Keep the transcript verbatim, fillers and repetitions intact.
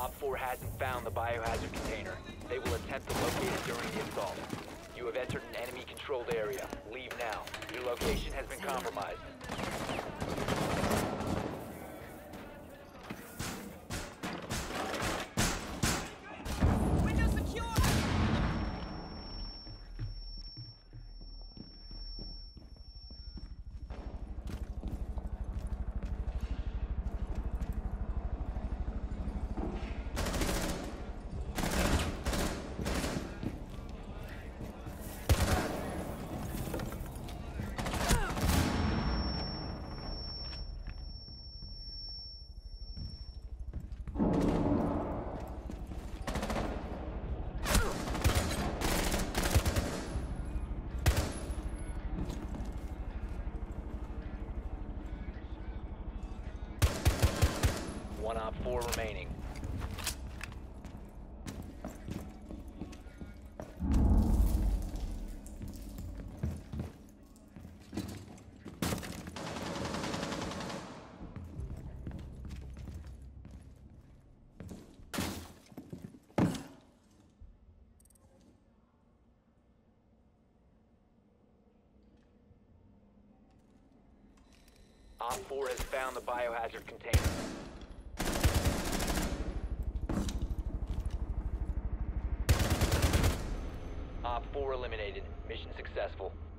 Op four hasn't found the biohazard container. They will attempt to locate it during the assault. You have entered an enemy-controlled area. Leave now. Your location has been compromised. Window secure! One Op four remaining. Op four has found the biohazard container. Op four eliminated. Mission successful.